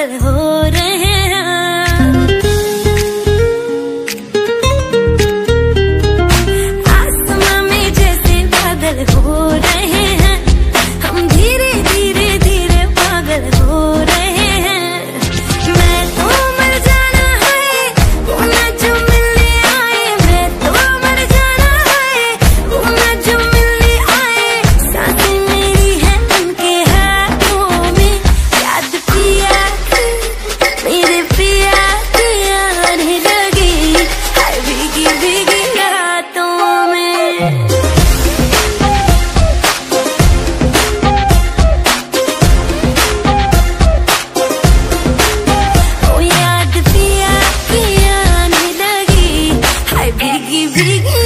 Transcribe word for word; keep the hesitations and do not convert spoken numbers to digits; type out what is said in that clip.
पागल हो रहे हैं। आसमां में जैसे बादल हो रहे हैं, हम धीरे धीरे धीरे पागल हो रहे हैं। मैं तो मर जाना है वो ना जो मिलने आए, मैं तो मर जाना है वो ना जो मिलने आए। सांसें मेरी है उनके हाथों में, याद पिया मेरे पिया की आने लगी, हाय भीगी भीगी रातों में। ओ याद पिया की आने लगी, हाय भीगी भीगी